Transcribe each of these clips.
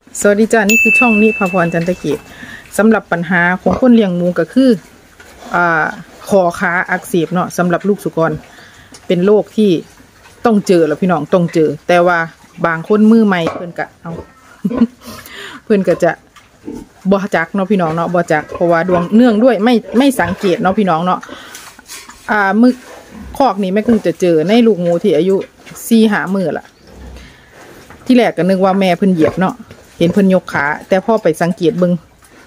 สวัสดีจ้านี่คือช่องนิพาพรจันทเกตสำหรับปัญหาของคนเลี้ยงหมูก็คือคอขาอักเสบเนาะสำหรับลูกสุกรเป็นโรคที่ต้องเจอแล้วพี่น้องต้องเจอแต่ว่าบางคนมือใหม่เพื่อนกะเอา เพื่อนก็จะบ่จักเนาะพี่น้องเนาะบ่จักเพราะว่าดวงเนื่องด้วยไม่สังเกตเนาะพี่น้องเนาะมือคอกนี้แม่กุ้งจะเจอในลูกหมูที่อายุ4-5 มื้อละที่แรกก็นึกว่าแม่เพิ่นเหยียบเนาะเห็นเพิ่นยกขาแต่พอไปสังเกตเบิ่ง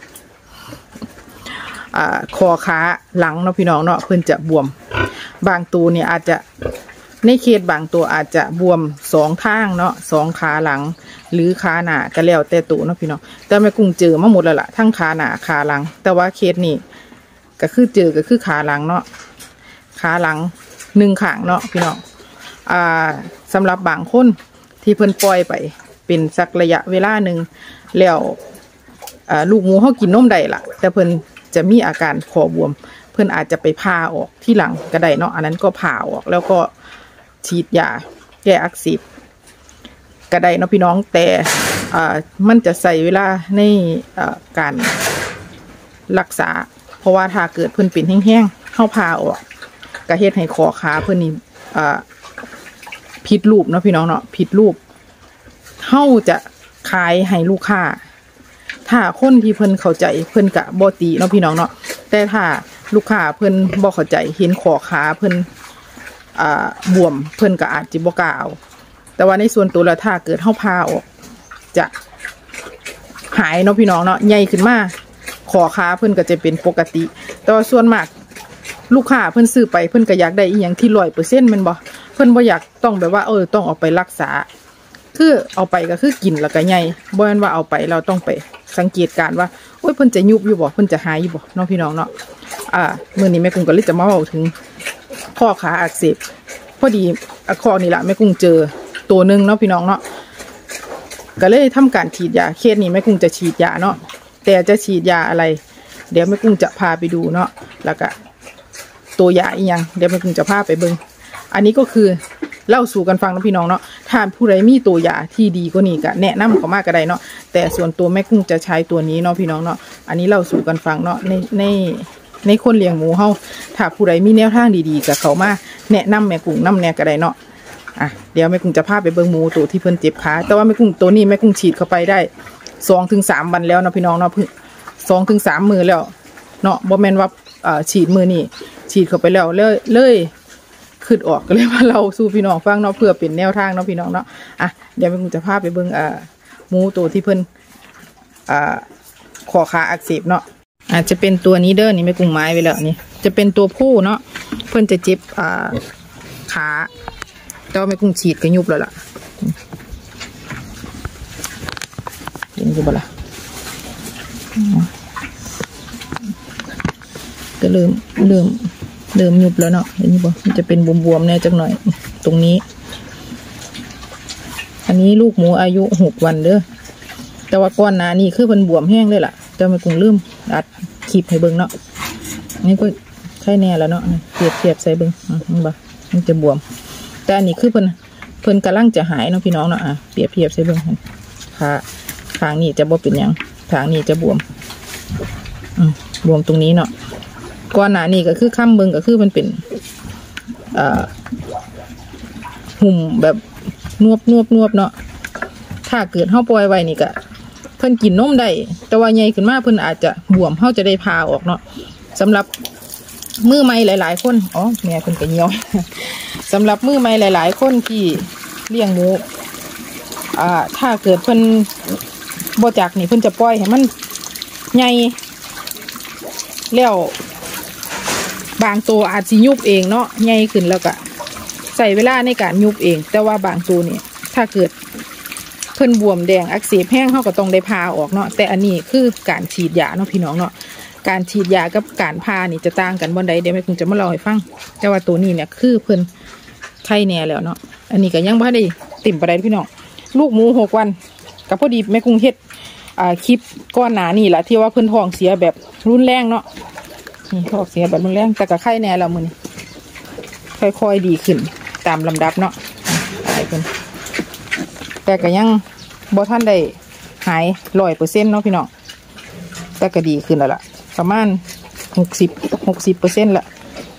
คอขาหลังเนาะพี่น้องเนาะเพิ่นจะบวมบางตัวเนี่ยอาจจะในเคสบางตัวอาจจะบวม2 ทางเนาะ2 ขาหลังหรือขาหน้าก็แล้วแต่ตัวเนาะพี่น้องแต่แม่กุ้งเจอมาหมดแล้วล่ะทั้งขาหน้าขาหลังแต่ว่าเคสนี้ก็คือเจอก็คือขาหลังเนาะขาหลัง1 ข้างเนาะพี่น้องสำหรับบางคนที่เพิ่นปล่อยไปเป็นสักระยะเวลาหนึ่งแล้วลูกหมูเขากินนมได้ล่ะแต่เพิ่นจะมีอาการคอบวมเพิ่นอาจจะไปผ่าออกที่หลังก็ได้เนาะอันนั้นก็ผ่าออกแล้วก็ฉีดยาแก้อักเสบก็ได้เนาะพี่น้องแต่มันจะใส่เวลาในการรักษาเพราะว่าถ้าเกิดเพิ่นเป็นแห้งๆเข้าผ่าออกก็เฮ็ดให้คอขาเพิ่นนี่ผิดรูปเนาะพี่น้องเนาะผิดรูปเขาจะขายให้ลูกค้าถ้าคนที่เพิ่นเข้าใจเพิ่นกะบ่ตีเนาะพี่น้องเนาะแต่ถ้าลูกค้าเพิ่นบ่เข้าใจเห็นคอขาเพิ่นบวมเพิ่นก็อาจจะบ่กล้าเอาแต่ว่าในส่วนตัวแล้วถ้าเกิดเฮาพาออกจะหายเนาะพี่น้องเนาะใหญ่ขึ้นมาคอขาเพิ่นก็จะเป็นปกติแต่ว่าส่วนมากลูกค้าเพิ่นซื้อไปเพิ่นก็อยากได้อีหยังที่ 100% แม่นบ่เพิ่นบ่อยากต้องแบบว่าต้องเอาไปรักษาคือเอาไปก็คือกินแล้วก็ใหญ่บ่แม่นว่าเอาไปเราต้องไปสังเกตการว่าเพิ่นจะยุบอยู่บ่เพิ่นจะหายอยู่บ่เนาะพี่น้องเนาะมื้อนี้แม่กุ้งก็เลยจะมาเว้าถึงข้อขาอักเสบพอดีข้อนี้ล่ะแม่กุ้งเจอตัวนึงเนาะพี่น้องเนาะก็เลยทำการฉีดยาเคสนี้แม่กุ้งจะฉีดยาเนาะแต่จะฉีดยาอะไรเดี๋ยวแม่กุ้งจะพาไปดูเนาะแล้วก็ตัวยาอีหยังเดี๋ยวแม่กุ้งจะพาไปเบิ่งอันนี้ก็คือเล่าสู่กันฟังนะพี่น้องเนาะถ้าผู้ใดมีตัวยาที่ดีกว่านี้ก็แนะนำเขามากก็ได้เนาะแต่ส่วนตัวแม่กุ้งจะใช้ตัวนี้เนาะพี่น้องเนาะอันนี้เล่าสู่กันฟังเนาะในคนเลี้ยงหมูเฮาถ้าผู้ใดมีแนวทางดีๆกับเขามาแนะนำแม่กุ้งนำแนวก็ได้เนาะเดี๋ยวแม่กุ้งจะพาไปเบิ่งหมูตัวที่เพิ่นเจ็บขาแต่ว่าแม่กุ้งตัวนี้แม่กุ้งฉีดเข้าไปได้2-3 วันแล้วเนาะพี่น้องเนาะ2-3 มื้อแล้วเนาะบ่แม่นว่าฉีดมื้อนี้ฉีดเข้าไปแล้วเลยขึ้นออกก็เลยมาเราสู่พี่น้องฟังเนาะเพื่อเป็นแนวทางเนาะพี่น้องเนาะเดี๋ยวแม่กุ้งจะพาไปเบิ่งหมูตัวที่เพิ่นคอขาอักเสบเนาะอาจจะเป็นตัวนี้เด้อนี่แม่กุ้งไม้ไว้แล้วนี่จะเป็นตัวผู้เนาะเพิ่นจะเจ็บขาแต่ว่าแม่กุ้งฉีดก็ยุบแล้วล่ะเห็นอยู่บ่ล่ะก็เริ่มยุบแล้วเนาะเห็นบ่มันจะเป็นบวมๆแน่จังหน่อยตรงนี้อันนี้ลูกหมูอายุ6 วันเด้อแต่ว่าก่อนหน้านี้คือเพิ่นบวมแห้งเลยล่ะแต่แม่กุ้งลืมอัดคลิปให้เบิ่งเนาะนี่ก็ใช่แน่แล้วเนาะเทียบใส่เบิ่งนี่บ่มันจะบวมแต่อันนี้คือเพิ่นกำลังจะหายเนาะพี่น้องเนาะเทียบใส่เบิ่งขาข้างนี้จะบ่เป็นหยังข้างนี้จะบวมตรงนี้เนาะก่อนหน้านี้ก็คือข้ามเบิ่งก็คือมันเป็นหุ่มแบบนวบเนาะถ้าเกิดเฮาปล่อยไว้นี่ก็เพิ่นกินนมได้แต่ว่าใหญ่ขึ้นมาเพิ่นอาจจะบวมเฮาจะได้พาออกเนาะสำหรับมือใหม่หลายๆคนแม่เพิ่นก็เหี่ยว สำหรับมือใหม่หลายๆคนที่เลี้ยงหมูถ้าเกิดเพิ่นบ่จักนี่เพิ่นจะปล่อยให้มันใหญ่แล้วบางตัวอาจสิยุบเองเนาะใหญ่ขึ้นแล้วก็ใส่เวลาในการยุบเองแต่ว่าบางตัวนี่ถ้าเกิดเพิ่นบวมแดงอักเสบแห้งเขาก็ต้องได้พาออกเนาะแต่อันนี้คือการฉีดยาเนาะพี่น้องเนาะการฉีดยากับการพานี่จะต่างกันบ่ใดเดี๋ยวแม่คงจะมาเล่าให้ฟังแต่ว่าตัวนี้เนี่ยคือเพิ่นไข้แน่แล้วเนาะอันนี้ก็ยังบ่ได้ติ่มปานใดพี่น้องลูกหมู6 วันกับพอดีแม่คงเฮ็ดคลิปก้อนหนานี่แหละที่ว่าเพิ่นท้องเสียแบบรุนแรงเนาะนี่ท้องเสียแบบรุนแรงแต่ก็ไข้แน่แล้วมื้อนี้ค่อยๆดีขึ้นตามลำดับเนาะเพิ่นแต่ก็ยังบ่ทันได้หาย100%เนาะพี่น้องแต่ก็ดีขึ้นแล้วล่ะประมาณ60%ละ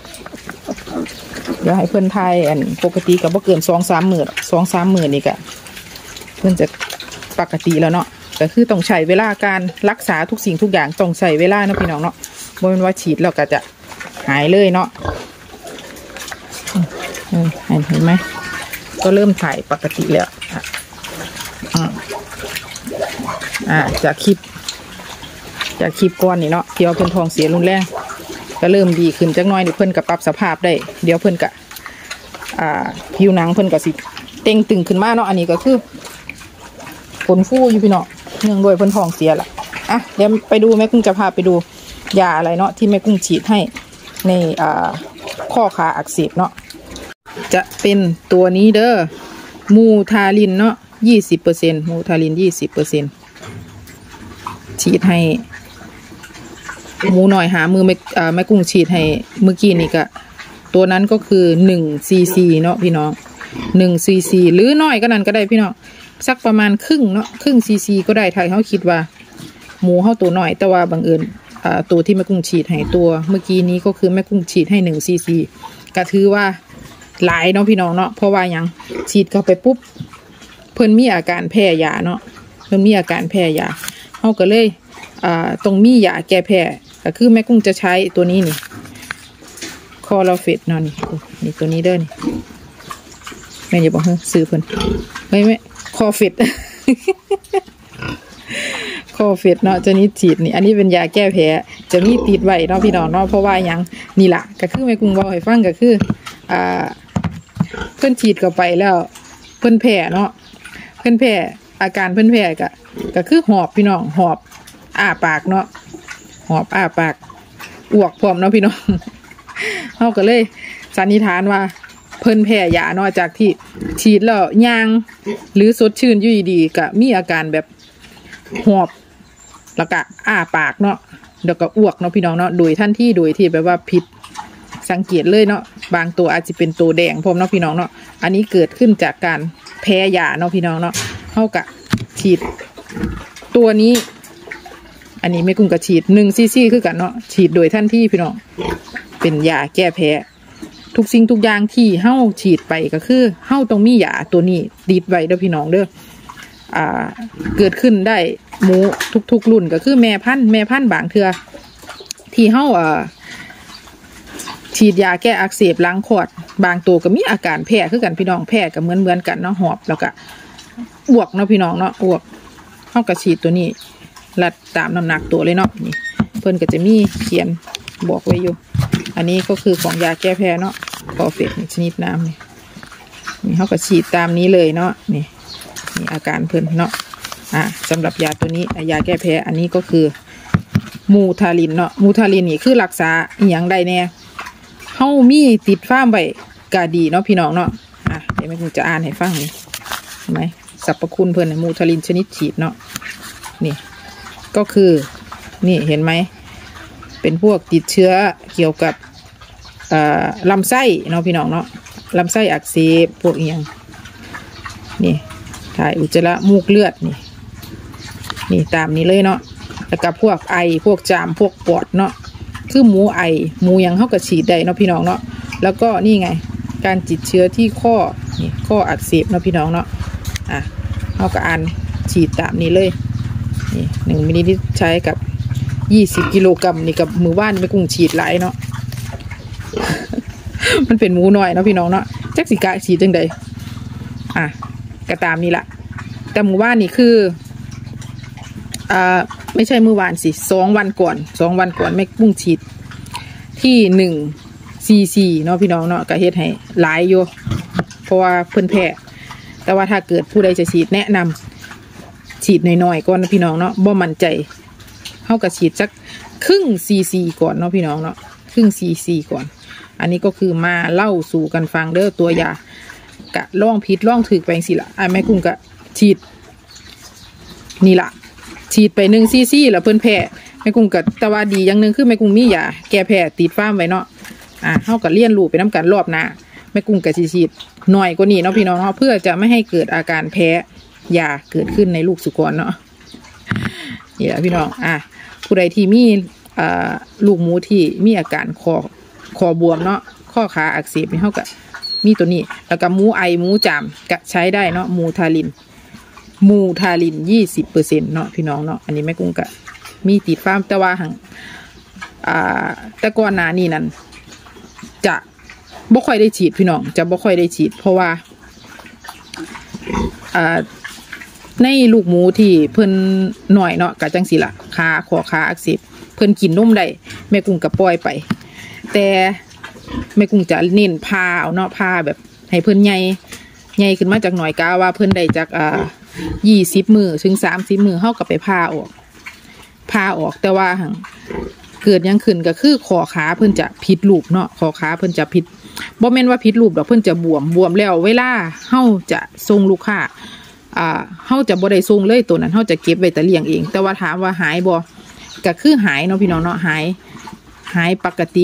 เดี๋ยวให้เพื่อนทายอันปกติกับบ่เกิน2-3 มื้อ2-3 มื้อนี่ก็เพื่อนจะปกติแล้วเนาะก็คือต้องใช้เวลาการรักษาทุกสิ่งทุกอย่างต้องใช้เวลาเนาะพี่น้องเนาะบ่แม่นว่าฉีดแล้วก็จะหายเลยเนาะเห็นไหมก็เริ่มถ่ายปกติแล้วจากคลิปก้อนนี่เนาะที่ว่าเพิ่นท้องเสียรุนแรงก็เริ่มดีขึ้นจักหน่อยเดี๋ยวเพิ่นก็ปรับสภาพได้เดี๋ยวเพิ่นก็ผิวหนังเพิ่นก็สิเต่งตึงขึ้นมาเนาะอันนี้ก็คือขนฟูอยู่พี่เนาะเนื่องด้วยเพิ่นท้องเสียล่ะเดี๋ยวไปดูแม่กุ้งจะพาไปดูยาอะไรเนาะที่แม่กุ้งฉีดให้ในข้อขาอักเสบเนาะจะเป็นตัวนี้เด้อมูทาลินเนาะ20%มูทาลิน20%ฉีดให้หมูหน่อยหามือแม่กุ้งฉีดให้เมื่อกี้นี่ก็ตัวนั้นก็คือ1 cc เนาะพี่น้อง1 cc หรือน้อยก็นั้นก็ได้พี่น้องสักประมาณครึ่งเนาะครึ่ง cc ก็ได้ถ้าเขาคิดว่าหมูเขาตัวน้อยแต่ว่าบังเอิญตัวที่แม่กุ้งฉีดให้ตัวเมื่อกี้นี้ก็คือแม่กุ้งฉีดให้1 cc ก็ถือว่าหลายเนาะพี่น้องเนาะเพราะว่ายังฉีดเข้าไปปุ๊บเพิ่นมีอาการแพ้ยาเนาะเพิ่นมีอาการแพ้ยาเขาก็เลยตรงมียาแก้แพ้ก็คือแม่กุ้งจะใช้ตัวนี้นี่คอลาเฟตเนาะนี่ตัวนี้เด้อนี่แม่อย่าบอกซื้อเพิ่นไม่คอเฟต คอเฟตเนาะจะนี้ฉีดนี่อันนี้เป็นยาแก้แพ้จะมีติดไว้เนาะพี่น้องเนาะเพราะว่ายังนี่แหละก็คือแม่กุ้งบอกให้ฟังก็คือเพิ่นฉีดเข้าไปแล้วเพิ่นแพ้เนาะเพิ่นแพ้อาการเพิ่นแพ้ก็คือหอบพี่น้องหอบปากเนาะหอบปากอ้วกพร้อมเนาะพี่น้องเฮาก็เลยสันนิษฐานว่าเพิ่นแพ้ยาเนาะจากที่ฉีดแล้วยางหรือสดชื่นอยู่ดีๆก็มีอาการแบบหอบแล้วก็ปากเนาะแล้วก็อ้วกเนาะพี่น้องเนาะโดยทันทีโดยที่แบบว่าผิดสังเกตเลยเนาะบางตัวอาจจะเป็นตัวแดงพร้อมเนาะพี่น้องเนาะอันนี้เกิดขึ้นจากการแพ้ยาเนาะพี่น้องเนาะเฮาก็ฉีดตัวนี้อันนี้แม่กุ้งก็ฉีด1 cc คือกันเนาะฉีดโดยทันทีพี่น้องเป็นยาแก้แพ้ทุกสิ่งทุกอย่างที่เฮาฉีดไปก็คือเฮาต้องมียาตัวนี้ติดไว้เด้อพี่น้องเด้อเกิดขึ้นได้หมูทุกรุ่นก็คือแม่พันธุ์บางเทื่อที่เฮาฉีดยาแก้อักเสบล้างคอดบางตัวก็มีอาการแพ้คือกันพี่น้องแพ้ก็เหมือนกันเนาะหอบแล้วก็อ้วกเนาะพี่น้องเนาะอ้วกเฮาก็ฉีดตัวนี้รัดตามน้ำหนักตัวเลยเนาะนี่เพิ่นก็จะมีเขียนบอกไว้อยู่อันนี้ก็คือของยาแก้แพ้เนาะคอเฟตชนิดน้ำนี่เฮาก็ฉีดตามนี้เลยเนาะนี่อาการเพิ่นเนาะสำหรับยาตัวนี้ยาแก้แพ้อันนี้ก็คือมูทาลินเนาะมูทาลินนี่คือรักษาอหย่างใดแน่เฮามีติดฟ้าร์มไว้ก็ดีเนาะพี่น้องเนาะเดี๋ยวแม่กุ้งจะอ่านให้ฟังนี่เห็นไหมสรรพคุณเพิ่นมูทาลินชนิดฉีดเนาะนี่ก็คือนี่เห็นไหมเป็นพวกติดเชื้อเกี่ยวกับลำไส้เนาะพี่น้องเนาะลำไส้อักเสบพวกอย่างนี่ถ่ายอุจจาระมูกเลือดนี่ตามนี้เลยเนาะแล้วก็พวกไอพวกจามพวกปอดเนาะคือหมูไอหมูยังเข้ากับฉีดได้เนาะพี่น้องเนาะแล้วก็นี่ไงการติดเชื้อที่ข้อนี่ข้ออักเสบเนาะพี่น้องเนาะเข้ากับอันฉีดตามนี้เลยนี่1 มิลลิลิตรใช้กับ20 กิโลกรัมนี่กับมือว่านไม่กุ้งฉีดหลายเนาะ มันเป็นหมูน้อยเนาะพี่น้องเนาะจักสิกะฉีดจังใดก็ตามนี่ละแต่มือว่านนี่คือไม่ใช่มือวานสิ2 วันก่อนไม่กุ้งฉีดที่1 cc เนาะพี่น้องเนาะก็เฮ็ดให้หลายอยู่เพราะว่าเพิ่นแพ้แต่ว่าถ้าเกิดผู้ใดจะฉีดแนะนำฉีดน้อยๆก่อนนะพี่น้องเนาะบ่มั่นใจเฮาก็ฉีดสักครึ่ง cc ก่อนเนาะพี่น้องเนาะครึ่ง cc ก่อนอันนี้ก็คือมาเล่าสู่กันฟังเด้อตัวยากะล่องผิดล่องถึกไปสิละแม่กุ้งก็ฉีดนี่ละฉีดไป1 cc แล้วเพิ่นแพ้แม่กุ้งก็แต่ว่าดีอย่างนึงคือแม่กุ้งมียาแก้แพ้ติดฟ้าร์มไว้เนาะเฮาก็เรียนรู้ไปน้ำกันรอบหน้าแม่กุ้งก็สิฉีดหน่อยกว่านี้เนาะพี่น้องเนาะเพื่อจะไม่ให้เกิดอาการแพ้ยาเกิดขึ้นในลูกสุกรเนาะนี่แหละพี่น้องผู้ใดที่มีลูกหมูที่มีอาการคอบวมเนาะข้อขาอักเสบนี่เขาก็มีตัวนี้แล้วก็หมูไอหมูจามก็ใช้ได้เนาะมูทาลิน20%เนาะพี่น้องเนาะอันนี้แม่กุ้งก็มีติดฟาร์มแต่ว่าหังแต่ก่อนหน้านี้นั้นจะบ่ค่อยได้ฉีดพี่น้องจะบ่ค่อยได้ฉีดเพราะว่าในลูกหมูที่เพิ่นหน่อยเนาะกะจังสิล่ะข้อขาอักเสบเพิ่นกินนมได้แม่กุ้งก็ปล่อยไปแต่แม่กุ้งจะเน้นพาเอาเนาะพาแบบให้เพิ่นใหญ่ขึ้นมาจากหน่อยกะว่าเพิ่นได้จาก20 มื้อถึง30 มื้อเฮาก็ไปพาออกแต่ว่าหังเกิดยังขึ้นก็คือข้อขาเพิ่นจะผิดรูปเนาะข้อขาเพิ่นจะผิดบ่แม่นว่าผิดรูปดอกเพิ่นจะบวมแล้วเวลาเฮาจะส่งลูกค้าเฮาจะบ่ได้ส่งเลยตัวนั้นเฮาจะเก็บไว้แต่เลี้ยงเองแต่ว่าถามว่าหายบ่ก็คือหายเนาะพี่น้องเนาะหายปกติ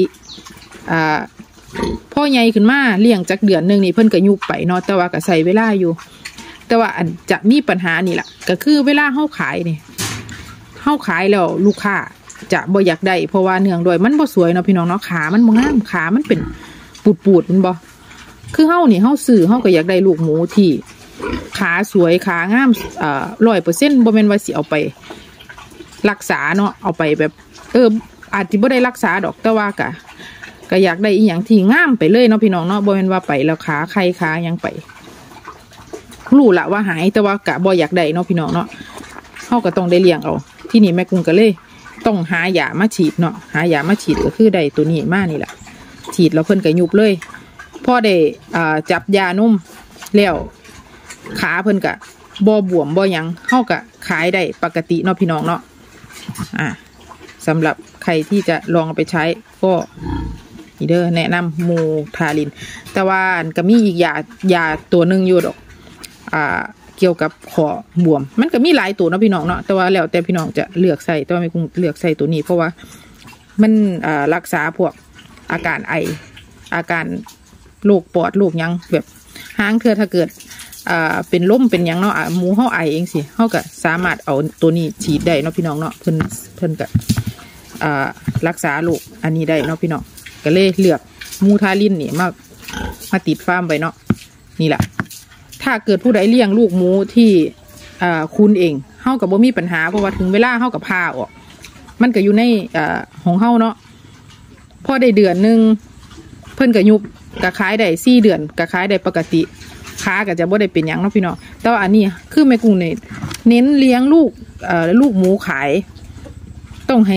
พ่อใหญ่ขึ้นมาเลี้ยงจักเดือนนึงนี่เพิ่นก็ยุบไปเนาะแต่ว่าก็ใส่เวลาอยู่แต่ว่าอันจะมีปัญหานี่แหละก็คือเวลาเฮาขายนี่เฮาขายแล้วลูกค้าจะบ่อยากได้เพราะว่าเนื่องด้วยมันบ่สวยเนาะพี่น้องเนาะขามันบ่งามขามันเป็นปูดมันบ่คือเฮานี่เฮาซื้อเฮาก็อยากได้ลูกหมูที่ขาสวยขางาม100%บ่แม่นว่าสิเอาไปรักษาเนาะเอาไปแบบอาจจะบ่ได้รักษาดอกแต่ว่าก็อยากได้อีหยังที่งามไปเลยเนาะพี่น้องเนาะบ่แม่นว่าไปแล้วขาใครขายังไปรู้ละว่าหายแต่ว่ากะบ่อยากได้เนาะพี่น้องเนาะเฮาก็ต้องได้เลี้ยงเอาที่นี่แม่กุ้งก็เลยต้องหายามาฉีดเนาะหายามาฉีดก็คือได้ตัวนี้มานี่แหละฉีดแล้วเพิ่นก็ยุบเลยพอได้จับยานุ่มแล้วขาเพิ่นก็บ่บวมบ่หยังเฮาก็ขายได้ปกติเนาะพี่น้องเนาะสำหรับใครที่จะลองไปใช้ก็นี่เด้อแนะนำมูทาลินแต่ว่าก็มีอีกยาตัวนึงอยู่ดอกเกี่ยวกับคอบวมมันก็มีหลายตัวเนาะพี่น้องเนาะแต่ว่าแล้วแต่พี่น้องจะเลือกใส่แต่ว่าไม่คงเลือกใส่ตัวนี้เพราะว่ามันรักษาพวกอาการไออาการโรคปอดโรคยังแบบห้างเทือถ้าเกิดเป็นล้มเป็นยังเนาะหมูเฮาไอเองสิเฮาก็สามารถเอาตัวนี้ฉีดได้เนาะพี่น้องเนาะเพิ่นก็รักษาโรคอันนี้ได้เนาะพี่น้องก็เลยเลือกมูทาลินนี่มาติดฟาร์มไปเนาะนี่แหละถ้าเกิดผู้ใดเลี้ยงลูกหมูที่คุณเองเฮากับบ่มีปัญหาเพราะว่าถึงเวลาเฮากับพาออกมันก็อยู่ในของเฮาเนาะพอได้เดือนนึงเพิ่นก็ยุบก็ขายได้4 เดือนก็ขายได้ปกติขาก็จะบ่ได้เป็นหยังเนาะพี่น้องแต่ว่าอันนี้คือแม่กุ้งเนี่ยเน้นเลี้ยงลูกหมูขายต้องให้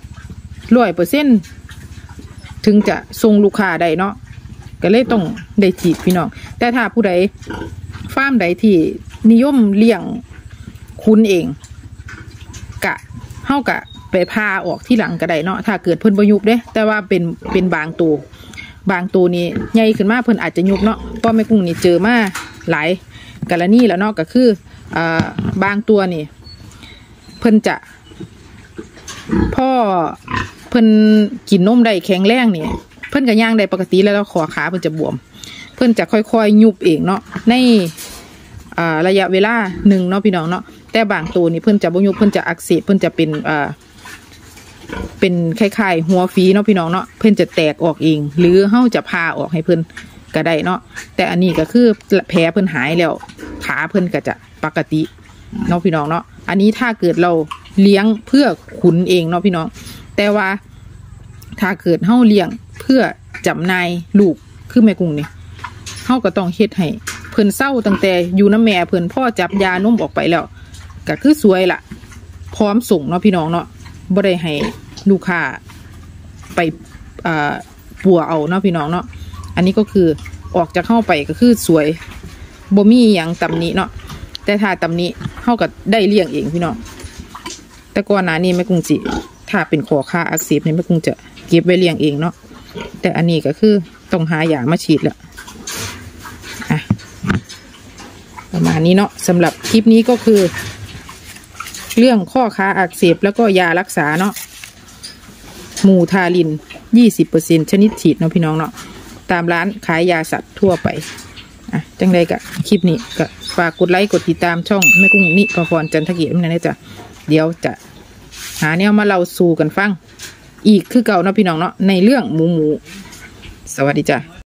100%ถึงจะส่งลูกค้าได้เนาะก็เลยต้องได้ฉีดพี่น้องแต่ถ้าผู้ใดฟาร์มใดที่นิยมเลี้ยงคุณเองเฮากะไปพาออกที่หลังก็ได้เนาะถ้าเกิดเพิ่นบ่ยุบเด้แต่ว่าเป็นบางตัวนี่ใหญ่ขึ้นมาเพิ่นอาจจะยุบเนาะเพราะแม่กุ้งนี่เจอมาหลายกรณีแล้วเนาะก็คือบางตัวนี่เพิ่นจะพ่อเพิ่นกินนมได้แข็งแรงนี่เพิ่นก็ย่างได้ปกติแล้วขอขาเพิ่นจะบวมเพิ่นจะค่อยๆยุบเองเนาะในระยะเวลาหนึ่งเนาะพี่น้องเนาะแต่บางตัวนี่เพิ่นจะบ่ยุบเพิ่นจะอักเสบเพิ่นจะเป็นคล้ายๆหัวฝีเนาะพี่น้องเนาะเพิ่นจะแตกออกเองหรือเฮาจะพาออกให้เพิ่นก็ได้เนาะแต่อันนี้ก็คือแผลเพิ่นหายแล้วขาเพิ่นก็จะปกติเนาะพี่น้องเนาะอันนี้ถ้าเกิดเราเลี้ยงเพื่อขุนเองเนาะพี่น้องแต่ว่าถ้าเกิดเฮาเลี้ยงเพื่อจำหน่ายลูกคือแม่กุ้งนี่เฮาก็ต้องเฮ็ดให้เพิ่นเศร้าตั้งแต่อยู่น้ำแม่เพิ่นพ่อจับยานมออกไปแล้วก็คือสวยละพร้อมส่งเนาะพี่น้องเนาะบ่ได้ให้ลูกค้าไปปัวเอาเนาะพี่น้องเนาะอันนี้ก็คือออกจากเข้าไปก็คือสวยบ่มีอย่างตำหนิเนาะแต่ถ้าตำหนิเฮาก็ได้เลี้ยงเองพี่น้องแต่ก่อนหน้านี้แม่กุ้งจิถ้าเป็นคอขาอักเสบเนี่ยแม่กุ้งจะเก็บไว้เลี้ยงเองเนาะแต่อันนี้ก็คือต้องหายามาฉีดละประมาณนี้เนาะสำหรับคลิปนี้ก็คือเรื่องข้อขาอักเสบแล้วก็ยารักษาเนาะมูทาลิน 20% ชนิดฉีดเนาะพี่น้องเนาะตามร้านขายยาสัตว์ทั่วไปจังใดกับคลิปนี้ก็ฝากกดไลค์กดติดตามช่องแม่กุ้งนิพพรจันทกิจนั่นนะจ๊ะเดี๋ยวจะหาแนวมาเล่าสู่กันฟังอีกคือเก่าเนาะพี่น้องเนาะในเรื่องหมูสวัสดีจ้ะ